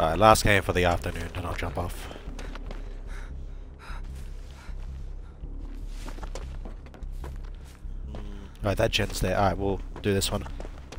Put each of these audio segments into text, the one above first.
Alright, last game for the afternoon, then I'll jump off. Alright, that gen's there. Alright, we'll do this one.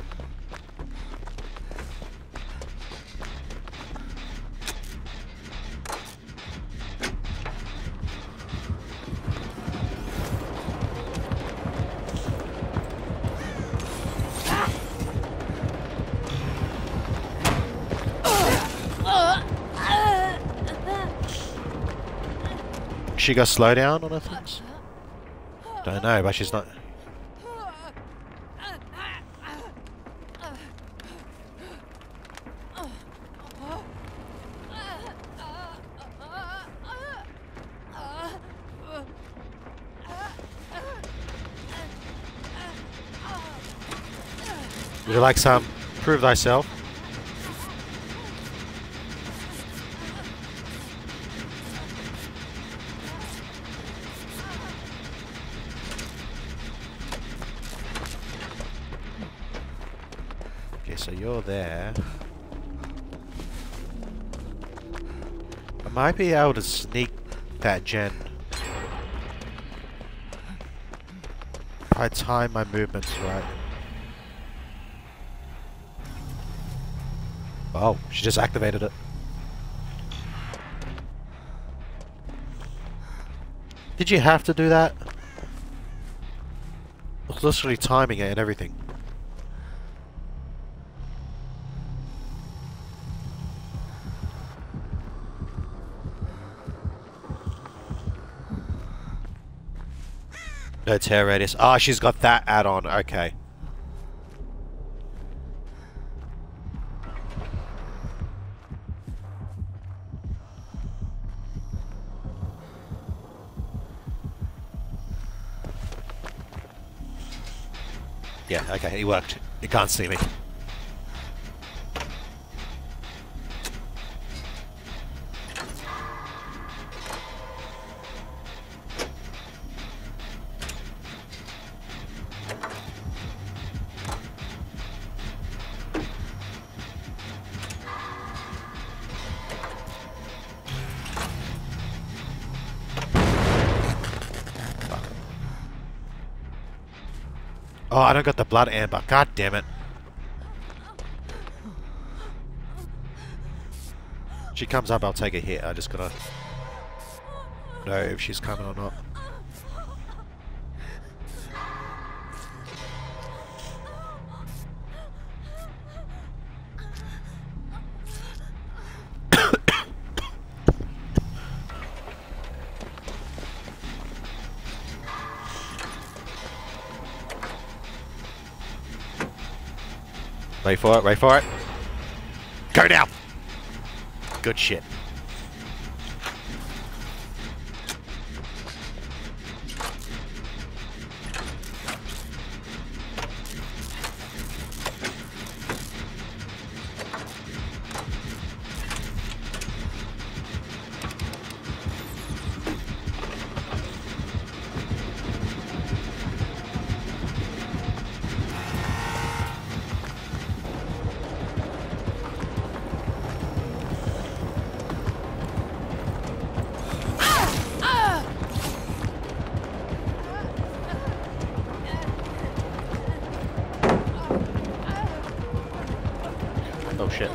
She got slow down on her things? Don't know, but she's not. Would you like some? Prove thyself. Okay, so you're there. I might be able to sneak that gen. If I time my movements right. Oh, she just activated it. Did you have to do that? I was literally timing it and everything. No tear radius. Ah, she's got that add-on. Okay. Yeah, okay, it worked. You can't see me. Oh, I don't got the blood amber. God damn it. She comes up, I'll take a hit. I just gotta know if she's coming or not. Wait for it, wait for it. Go now! Good shit. Oh shit.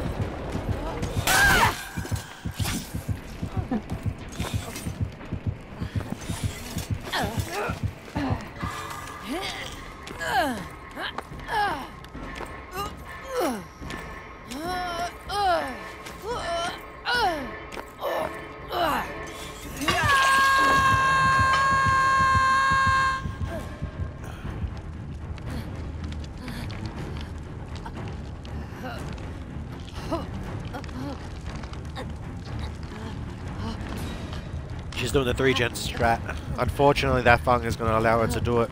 She's doing the 3-gen strat. Unfortunately, that fung is going to allow her to do it.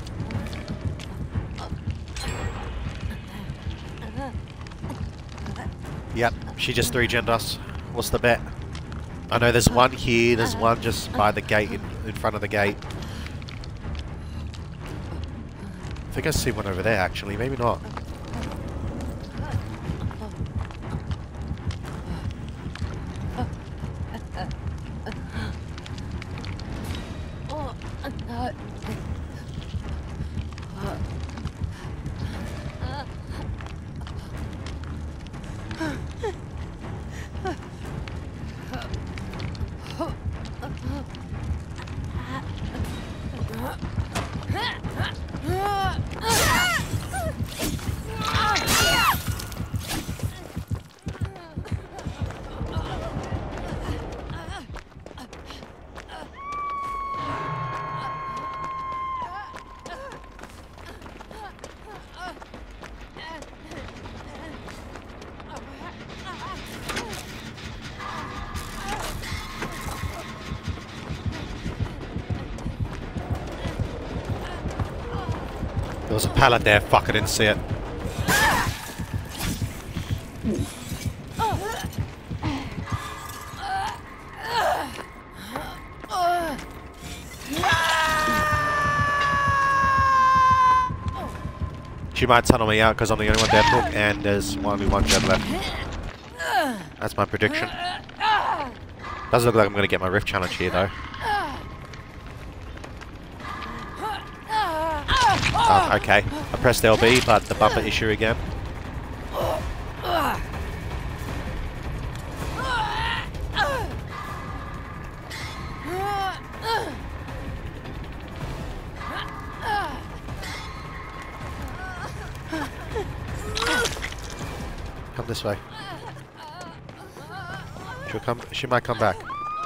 Yep, she just 3-gen'd us. What's the bet? I know there's one here, there's one just by the gate, in front of the gate. I think I see one over there, actually. Maybe not. There was a pallet there, fuck, I didn't see it. She might tunnel me out because I'm the only one dead hook and there's only one gen left. That's my prediction. Doesn't look like I'm going to get my rift challenge here though. Oh, okay. I pressed LB, but the bumper issue again. Come this way. She'll come. She might come back.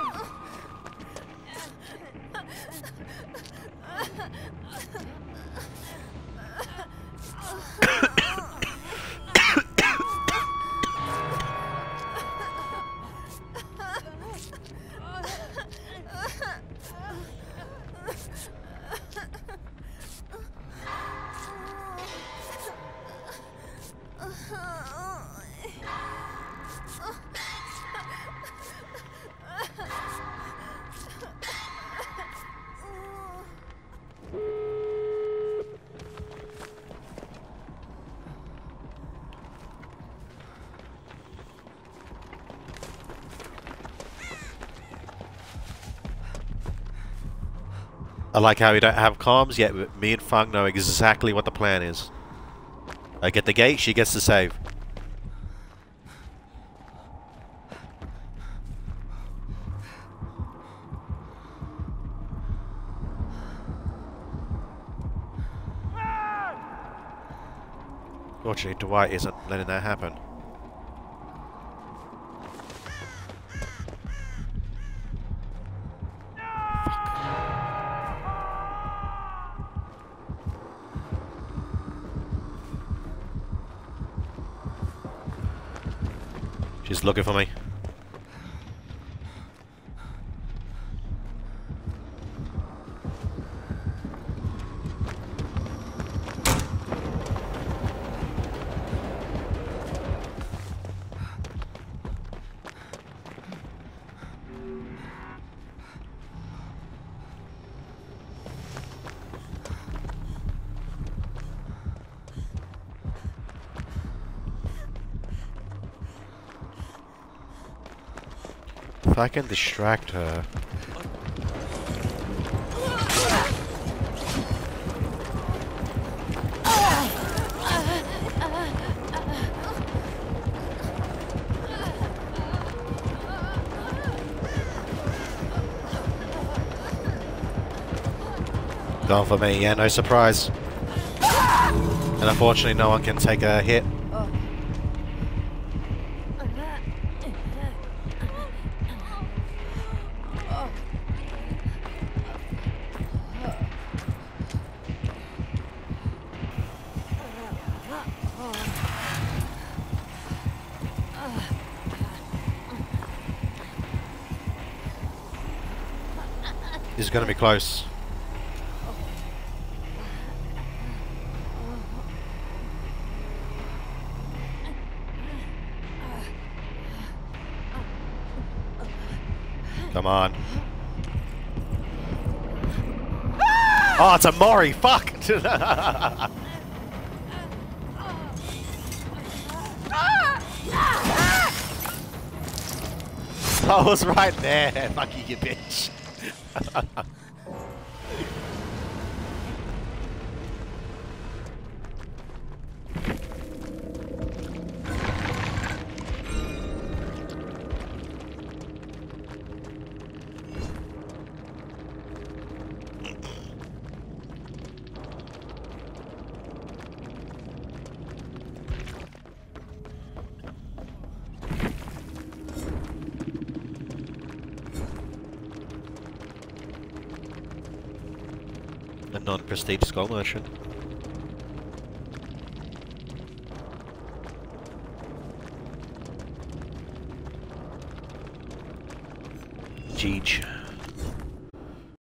I like how we don't have comms, yet me and Fung know exactly what the plan is. I get the gate, she gets the save. Fortunately, Dwight isn't letting that happen. She's looking for me. If I can distract her. Gone for me, yeah, no surprise. And unfortunately no one can take a hit. This is going to be close. Come on. Oh, it's a Mori! Fuck! I was right there. Fuck you, bitch. A non-prestige skull merchant. Jeej.